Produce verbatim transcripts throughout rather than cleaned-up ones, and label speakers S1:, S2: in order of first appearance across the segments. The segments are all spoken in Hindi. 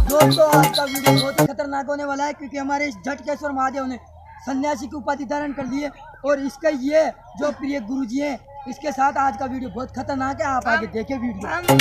S1: दोस्तों आज का वीडियो बहुत ही खतरनाक होने वाला है क्योंकि हमारे इस झटकेश्वर महादेव ने सन्यासी की उपाधि धारण कर ली है और इसका ये जो प्रिय गुरुजी हैं इसके साथ आज का वीडियो बहुत खतरनाक है। आप आगे देखे वीडियो।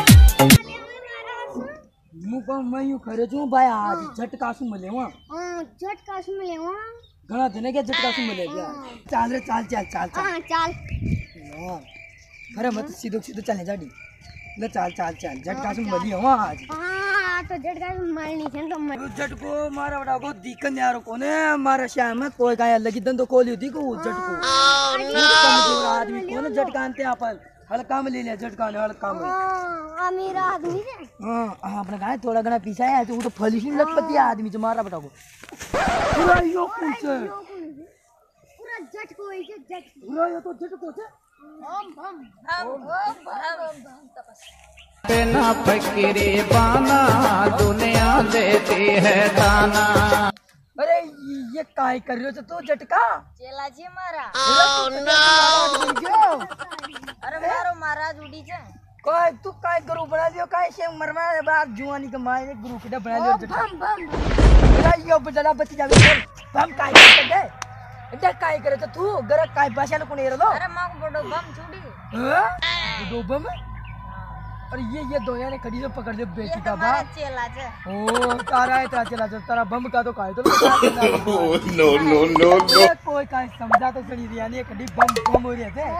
S1: मुझको मैं यूं खड़े छू भाई आज झटकासू मिले वहाँ
S2: झटकासू मिले वहाँ
S1: घना दिन के झटकासू मिले क्या चाल रे चाल चाल चाल चाल
S2: चाल
S1: अरे मत सीधो सीधो चले जाडी ले चाल चाल चाल झटकासू मिली वहाँ आज
S2: तो झटकासू मारनी है तो मैं
S1: झटको मारा बड़ा को दिक्कत यार कोने मारा श्याम में कोई का लगी दंदो कोली होती को झटको आदमी कोने झटकानते आपन हल्का में ले लिया झटका ने हल्का में
S2: अमीर आदमी है।
S1: हां अपने गाय थोड़ा घना पीछा है तो वो तो फलिश नहीं लटपती आदमी जो मारा बटा को पूरा यो कुछ
S2: पूरा झटको है झट
S1: पूरा यो तो झटको से
S2: हम हम हम हम
S3: तपस्या ना फकीरे बाना दुनिया देती है ताना।
S1: अरे ये काय कर रहे हो तू झटका
S2: चेला जी मारा
S1: oh, no!
S2: अरे मारो महाराज उड़ी जा
S1: काय तू काय गुरु बना लियो काय से मरवा बात जुआनी के मारे गुरु के बना लियो झटका
S2: बम बम
S1: अरे यो बजला बच जावे बम काय कर दे इधर काय करे तो तू गर काय भाषा न कोने रो
S2: अरे मां को बड़ो बम छुड़ी
S1: हां दो बम और ये ये दोया ने खड़ी से पकड़ ले बेटी का बाप
S2: चेला जे
S1: ओ तारा है तारा चला तारा बम का तो काय तो
S3: नो नो नो नो
S1: कोई काय समझा तो सही रिया ने खड़ी बम बम हो रहे थे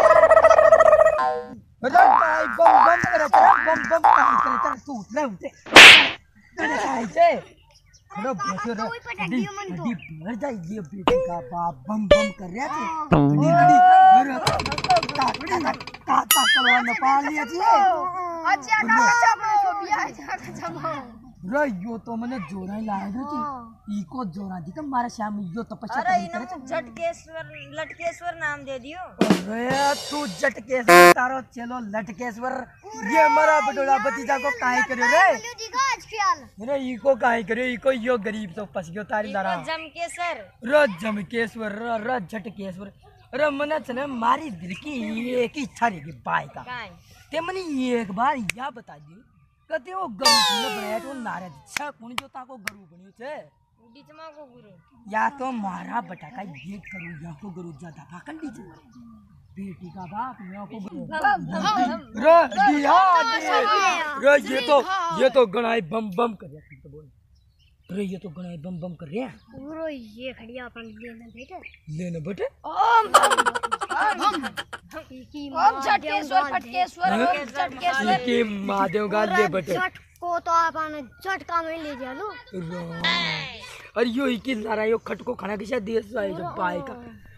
S1: मतलब काय बम बम करे तेरा बम बम काय करे तेरा तू ना उठे तेरे काय से हेलो बेटे रे डी डी मर जाए ये बेटी का बाप बम बम कर रहा थे डी डी का का का कलवा न पा लिया थी
S2: अच्छा का चापो तो बिया जा का चापो
S1: रे यो तो मने जोरा ही लाग रही थी इको जोरा दी तो मारा श्याम यो तपस्या
S2: अरे
S1: करे
S2: इनको झटकेश्वर लटकेश्वर नाम दे दियो
S1: अरे तू झटकेश्वर तारो चलो लटकेश्वर ये मरा बडोला भतीजा को काहे करे रे अरे इको काहे करे इको यो गरीब तो फंस गयो तारी दारा
S2: जमकेश्वर
S1: र जमकेश्वर र र झटकेश्वर अरे मने चले मारी दिल की एक ही इच्छा रही बाय का ते मने एक बार या बता दी कते वो गरु ने बनाया तो नारद अच्छा कौन जो ता को गरु बनी छे
S2: डीचमा को गुरु
S1: या तो मारा बटाका ये करू या को गरु ज्यादा भाकन दी बेटी का बाप या को रे दिया रे ये तो ये तो गणाई बम बम कर रहा है तो बोल रे ये तो गणाई बम बम कर रहे हैं
S2: गुरु ये खड़िया अपन लेने बैठे
S1: लेने बैठे
S2: ओम बम ओम झटकेश्वर फटकेश्वर झटकेश्वर
S1: के महादेव गाल ले बैठे
S2: को तो अपन झटका में ले जा लो
S1: अरे यो की लारा यो खटको खाना के साथ देश आए जो पाए का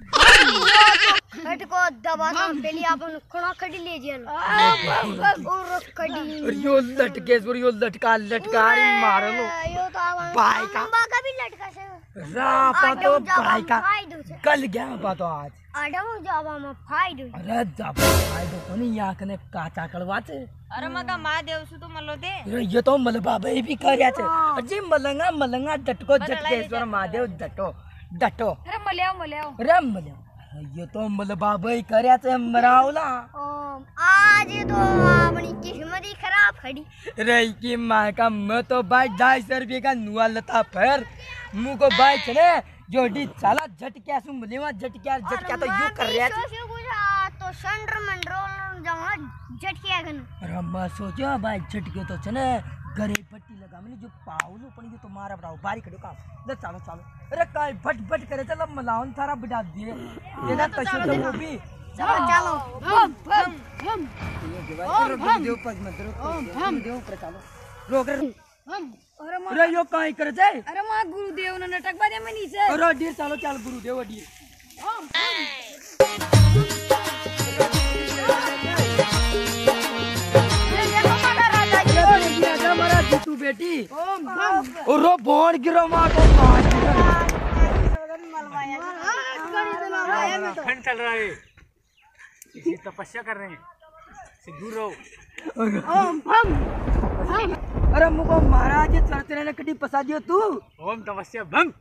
S2: खट को दबा तो पहले अपन खड़ा खड़ी ले जा और खड़ी
S1: अरे यो लटकेश्वर यो लटका लटका रे मार लो
S2: यो तो अपन
S1: पाए का
S2: का भी लटका से
S1: रापा तो पाए का कल गया पा तो आज
S2: आडम जावा में फायदो
S1: अरे जाबा फायदो कोनी या कने काचा कलवा छे
S2: अरे मका महादेव सु तो मलो दे
S1: अरे ये तो मल बाबा भी करया छे अजी मलंगा मलंगा डटको झटकेश्वर महादेव डटो डटो
S2: अरे मल्याओ मल्याओ
S1: अरे मल्याओ ये तो मल बाबा ही करया छे मरावला
S2: आज तो अपनी किस्मत ही खराब खड़ी
S1: रे की मां का मैं तो भाई ढाई सौ रुपये का नुआ लता फिर मुंह को भाई चले जो डी साला झटक्या सु मलेवा झटक्या झटक्या तो यू कर रहा है
S2: तो संडर मंडरोल जाऊंगा झटक्या गन
S1: अरे मैं सोचा भाई झटके तो चने गरे पट्टी लगा मैंने जो पावलो पण ये तो मारा बताओ बारी खड़ो काम ले चलो चलो अरे काय भट भट करे चल मलावन थारा बिठा दिए ये ना कशो तो वो भी
S2: चलो चलो हम हम हम
S1: हम देव पग मत रो हम देव पर चलो रोक रे
S2: हम अरे मां
S1: अरे यो काय करे छे
S2: अरे मां गुरुदेव ने नाटक बादे में नीचे
S1: अरे डीर चलो चल गुरुदेव डीर
S2: हम
S1: तू बेटी रो बोन गिरो मां को पांच
S4: खंड चल रहा है इसी तपस्या कर रहे हैं से दूर रहो
S2: ओम हम
S1: अरे मुको महाराज चलते रहने कटी पसा दियो तू
S4: ओम तपस्या भंग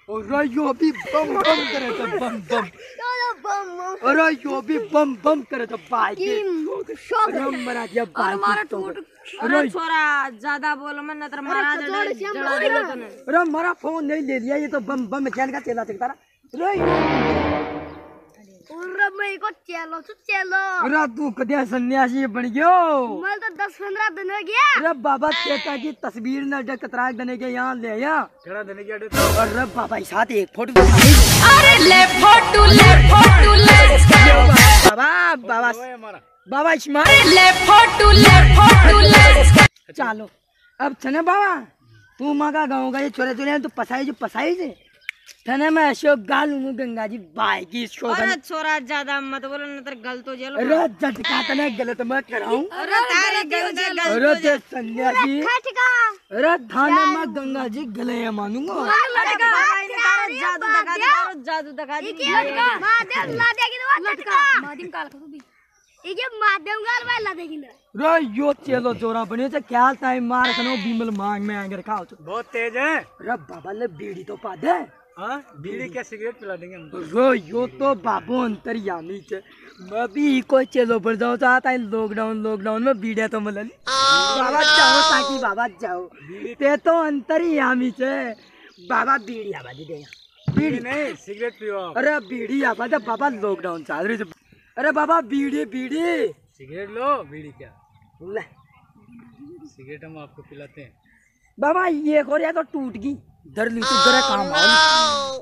S1: अरे यो भी बम बम करे तो बम बम
S2: चलो बम बम
S1: अरे यो भी बम बम करे तो बाइक
S2: की शॉप
S1: अरे मरा दिया बाइक
S5: मारा टूट अरे छोरा ज्यादा बोलो मैं नतर मारा
S2: जोड़ से
S5: जड़ा देगा तूने
S1: अरे हमारा फोन नहीं ले लिया ये तो बम बम चैन का चेला चलता रहा अरे
S2: और मैं को चलो तो चलो
S1: अरे तू कदिया सन्यासी बन गयो
S2: मैं तो दस पंद्रह दिन हो गया
S1: अरे बाबा चेता की तस्वीर न डे कतराक देने के यहाँ ले आया
S4: केड़ा देने की अड़े तो
S1: अरे बाबा इस साथ एक फोटो
S5: अरे ले फोटो ले फोटो ले
S1: बाबा बाबा
S4: ओए हमारा
S1: बाबा इस्माइल
S5: ले फोटो ले फोटो ले
S1: चलो अब छने बाबा तू मगा गाँव का ये छोरे छोरे तो पसाई जो पसाई से थने मैं अशोक गालू गंगा जी बाई की शोभा
S5: अरे छोरा ज्यादा मत बोलो नतर गल तो जेलो
S1: अरे झटका तने गलत मैं कराऊं
S5: अरे तारे गल जे गल
S1: अरे ते सन्यासी
S2: खटका
S1: अरे थाने में गंगा जी गले मानूंगा
S5: लटका तारो जादू दिखा दे तारो जादू दिखा दे
S2: इके माध्यम ला देगी तो लटका माध्यम काल को भी इके माध्यम काल में ला देगी ना
S1: रे यो चलो जोरा बने से क्या टाइम मार कनो बिमल मांग में आकर खाओ तो
S4: बहुत तेज है।
S1: अरे बाबा ले बीड़ी तो पा दे
S4: हाँ बीड़ी क्या सिगरेट पिला देंगे हम।
S1: रो यो तो बाबू अंतर्यामी छे मैं भी कोई चलो पर जाओ चाहता है लॉकडाउन लॉकडाउन में बीड़े तो मिलल बाबा जाओ ताकि बाबा जाओ ते तो अंतर्यामी छे बाबा बीड़ी आवाज दे
S4: बीड़ी नहीं सिगरेट पियो आप।
S1: अरे बीड़ी आवाज बाबा लॉकडाउन चल रही अरे बाबा बीड़ी बीड़ी
S4: सिगरेट लो बीड़ी क्या
S1: ले
S4: सिगरेट हम आपको पिलाते हैं।
S1: बाबा ये को तो टूट गई धर ली तू जरा काम आओ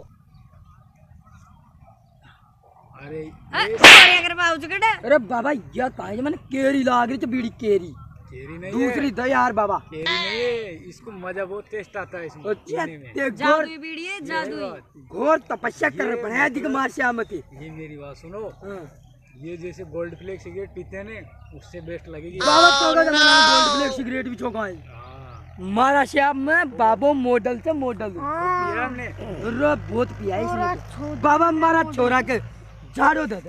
S4: अरे
S5: अरे अगर बाबू चुकड़े
S1: अरे बाबा ये काहे मैंने केरी लाग रही थी बीड़ी केरी
S4: केरी नहीं
S1: दूसरी
S4: है
S1: दे यार बाबा
S4: केरी नहीं है इसको मजा बहुत टेस्ट आता है इसमें
S1: अच्छा
S4: पीने में।
S1: ते घोर
S5: जादुई बीड़ी है जादुई
S1: घोर तपस्या कर रहे बनाया दिख मार श्यामती
S4: ये मेरी बात सुनो ये जैसे गोल्ड फ्लेक सिगरेट पीते हैं ना उससे बेस्ट लगेगी।
S1: बाबा तो का जमाना में गोल्ड ब्लैक सिगरेट भी छोका है
S4: हाँ
S1: मारा श्याम में बाबो मॉडल से मॉडल
S4: पिया हमने
S1: अरे बहुत पिया है इसने बाबा मारा छोरा के झाड़ो दे दे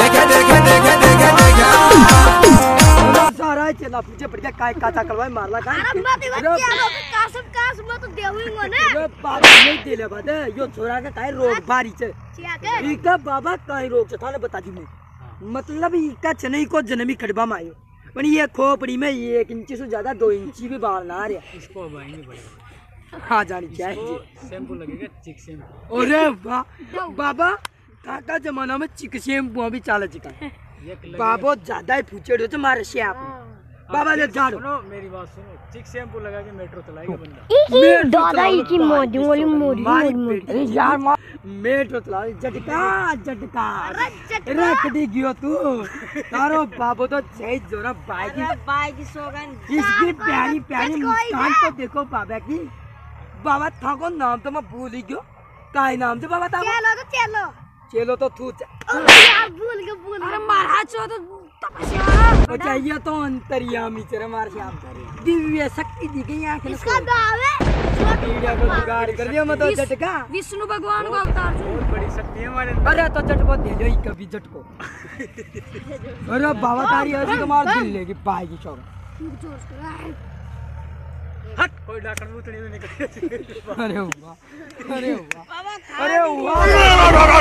S1: सारा चला पूछे पड़ गया काय काचा करवाए मारला का
S2: अरे मत बच्चे आलो तो कासम कास मत देऊंगा ना
S1: अरे बाबा नहीं देले बात यो छोरा के काय रोग बारी छे
S2: क्या कर
S1: इका बाबा काय रोग छे थाने बता दी मैं मतलब इका चनई को जन्मी खड़बा में आयो पर ये खोपड़ी में एक इंच से ज्यादा दो इंची भी बाल ना आ रहा
S4: इसको अब आएंगे बड़े
S1: हाँ जानी चाहिए
S4: इसको शैम्पू लगेगा चिक शैम्पू।
S1: अरे वाह बाबा काका जमाना में चिक शैम्पू अभी चाल चिका
S4: एक लगेगा-
S1: बाबो ज्यादा ही पूछे हो तो मारे श्याम बाबा ने झाड़ो
S4: सुनो मेरी बात सुनो चिक शैम्पू लगा के मेट्रो चलाएगा बंदा।
S2: इकी दादा इकी मोदी मोदी मोदी
S1: मारी
S2: मोदी
S1: पेट। अरे यार मार मेट्रो चला झटका झटका रख दी गयो तू तारो बाबो तो छह जोरा बाइक
S5: अरे बाई की सोगन
S1: इसकी प्यारी प्यारी मुस्कान तो देखो बाबा की बाबा था को नाम तो मैं भूल ही गयो काई नाम से बाबा था
S2: चलो तो चलो
S1: चलो तो तू
S2: यार भूल के भूल
S5: अरे मारा चो तो तपस्या
S1: चाहिए तो अंतर्यामी तेरे मार श्याम दिव्य शक्ति दी गई आंखें
S2: इसका दाव है
S1: कीड़ा को जुगाड़ कर दिया मैं तो झटका
S5: विष्णु भगवान का अवतार जो
S4: बहुत बड़ी शक्ति है हमारे अंदर।
S1: अरे तो झटको दे दो ही कभी झटको अरे बाबा तारी ऐसी कमाल दिल लेगी पाएगी शौक
S4: हट कोई डॉक्टर भूतनी में निकल
S1: अरे वाह अरे वाह अरे वाह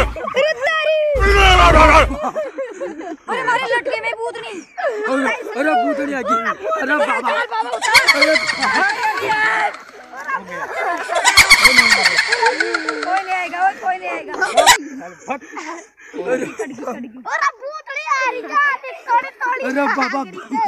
S5: अरे मारे लटके में भूतनी
S1: अरे अरे भूतनी आ गई अरे बाबा अरे
S5: कोई नहीं आएगा कोई नहीं आएगा
S2: अरे भूतड़ी आ रही जाती थोड़ी थोड़ी
S1: अरे बाबा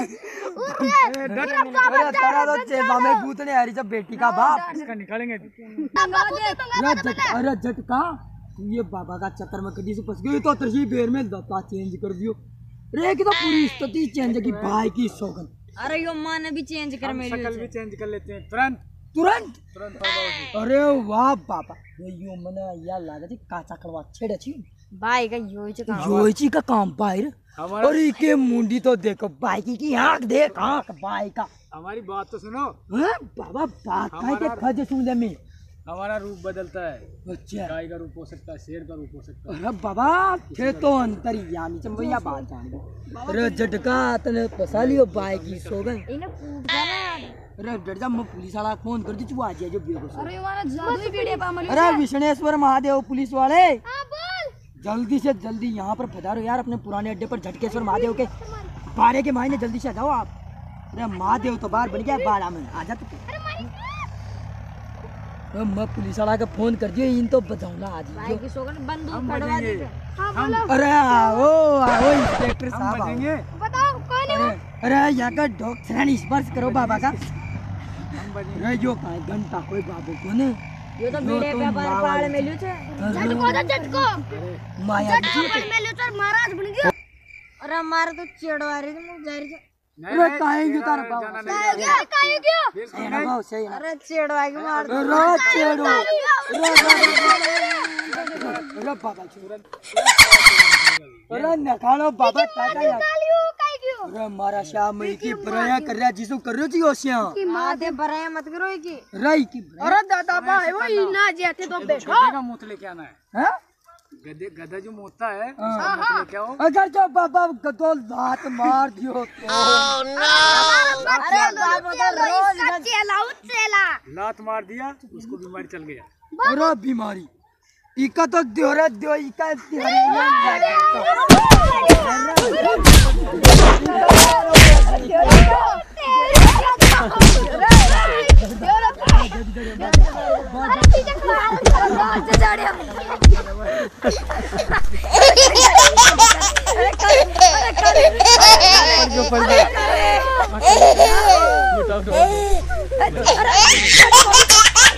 S1: अरे तारा तो चेला में भूतनी आ रही जब बेटी का बाप
S4: इसका निकालेंगे।
S1: अरे झट अरे झटका ये बाबा का चक्कर में कभी से फंस गई तो तरसी बेर में दत्ता चेंज कर दियो रे की तो पूरी स्थिति चेंज की भाई की सौगन
S5: अरे यो माँ ने भी चेंज कर
S4: हम
S5: मेरी
S4: शक्ल भी चेंज कर लेते हैं तुरंत
S1: तुरंत
S4: तुरंत बाबा
S1: अरे वाह बाबा ये यो मने या लागत काचा कलवा छेड़ छी
S5: भाई का यो ही चका
S1: योची का काम बाहर
S4: हमारा
S1: अरे के मुंडी तो देखो बाइकी की आंख देख आंख बाई का
S4: हमारी बात तो सुनो
S1: हैं बाबा बात काय के खज सुन ले में
S4: हमारा रूप बदलता है।
S1: अच्छा
S4: गाय का रूप हो सकता है, शेर का रूप हो सकता है।
S1: अरे बाबा थे तो अंतर्यामी चम भैया बात जान दो। अरे झटका तने फसा लियो बाइक की सो गए।
S2: इन्हें पूछ जाना।
S1: अरे डर जा मैं पुलिस वाला फोन कर दी तू आ जा जो बियो को।
S2: अरे वाला जादू ही पीड़े पा मलियो।
S1: अरे विष्णेश्वर महादेव पुलिस वाले
S2: हां बोल।
S1: जल्दी से जल्दी यहाँ पर पधारो यार अपने पुराने अड्डे पर झटकेश्वर महादेव के बारे के मायने जल्दी से आ जाओ आप। अरे महादेव तो बाहर बन गया बाड़ा में आ जा तू। अरे मैं पुलिस वाला का फोन कर दियो इन तो बजाऊंगा आज
S5: बाइक की सोगन बंदूक
S4: हम
S5: पड़वा
S4: बजेंगे।
S5: दी।
S2: हां बोलो।
S1: अरे आओ आओ इंस्पेक्टर
S4: हम
S1: साहब आओ।
S4: बजेंगे।
S2: बताओ कौन है वो?
S1: अरे अरे यहाँ का डॉक्टर स्पर्श करो बाबा का।
S4: हम बजेंगे।
S1: अरे जो का घंटा कोई बाबू को ने
S5: ये तो बीड़े पे पर पहाड़ में लियो छे।
S2: झटको तो झटको।
S1: माया
S2: झटको पर में लो तो महाराज बन गयो।
S5: अरे मार तो चढ़वा रही तुम जा रही।
S1: अरे काहे जो तार बाबू
S2: कायो गयो कायो गयो।
S1: ए ना बाबू सही ना
S5: अरे चढ़वा के मार दो।
S1: अरे चेड़ो अरे बाबा चूरन अरे नखानो बाबा टाटा यार।
S2: कालियो कायो गयो।
S1: अरे मारा श्याम की बराया कर रहा जिसो कर रही हो श्याम
S2: की मां
S5: माते बराया मत करो की।
S1: रही की
S2: अरे दादा भाई वो इना जेते तो बैठो।
S4: गधे का मूत लेके आना है।
S1: हैं
S4: गधे गधा जो मूतता है
S1: हाँ।
S4: उसका मूत लेके आओ।
S1: अगर जो बाबा गदोल दांत मार दियो तो
S2: अरे बाबा तो रोज चला चला।
S4: लात मार दिया उसको बीमारी चल गया।
S1: अरे बीमारी इका तो देहरा देव इका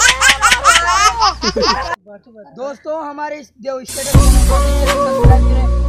S1: दोस्तों हमारे इस देव स्टेडियम